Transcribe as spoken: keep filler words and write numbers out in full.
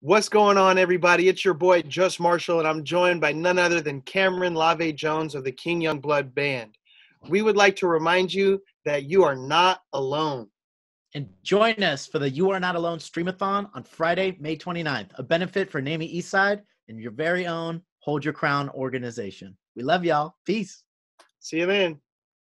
What's going on, everybody? It's your boy, Just Marshall, and I'm joined by none other than Cameron Lavi-Jones of the King Youngblood Band. We would like to remind you that you are not alone. And join us for the You Are Not Alone Stream-A-Thon on Friday, May twenty-ninth, a benefit for Namie Eastside and your very own Hold Your Crown organization. We love y'all. Peace. See you then.